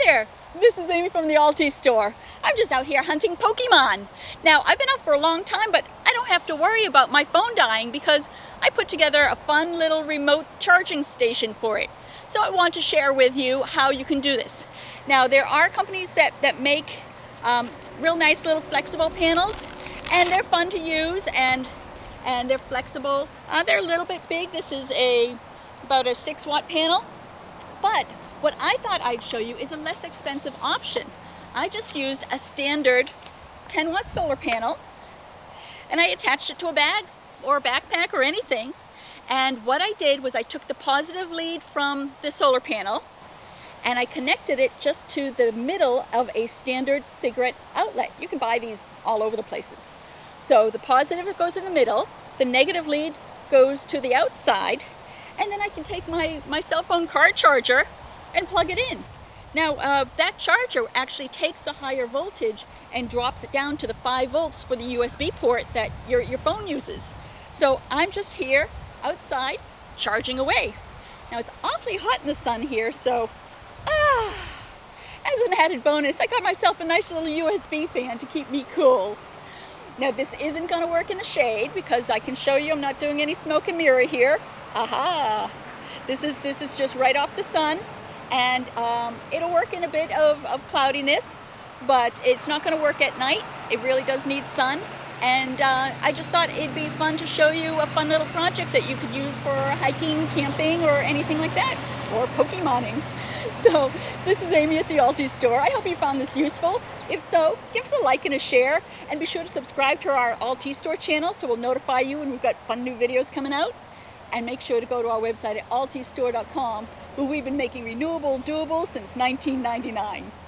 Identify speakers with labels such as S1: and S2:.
S1: there, this is Amy from the Alti store. I'm just out here hunting Pokemon. Now, I've been out for a long time, but I don't have to worry about my phone dying because I put together a fun little remote charging station for it. So I want to share with you how you can do this. Now, there are companies that make real nice little flexible panels, and they're fun to use, and they're flexible. They're a little bit big. This is about a 6-watt panel, but what I thought I'd show you is a less expensive option. I just used a standard 10-watt solar panel, and I attached it to a bag or a backpack or anything. And what I did was I took the positive lead from the solar panel and I connected it just to the middle of a standard cigarette outlet. You can buy these all over the places. So the positive goes in the middle, the negative lead goes to the outside, and then I can take my cell phone car charger and plug it in. Now that charger actually takes the higher voltage and drops it down to the 5 volts for the USB port that your phone uses. So I'm just here outside charging away. Now it's awfully hot in the sun here, so as an added bonus, I got myself a nice little USB fan to keep me cool. Now this isn't going to work in the shade because I can show you I'm not doing any smoke and mirror here. Aha! This is just right off the sun, and it'll work in a bit of cloudiness, but it's not going to work at night. It really does need sun. And I just thought it'd be fun to show you a fun little project that you could use for hiking, camping, or anything like that, or Pokemoning. So this is Amy at the Alti store. I hope you found this useful. If so, give us a like and a share, and be sure to subscribe to our Alti store channel so we'll notify you when we've got fun new videos coming out. And make sure to go to our website at altistore.com, where we've been making renewable doable since 1999.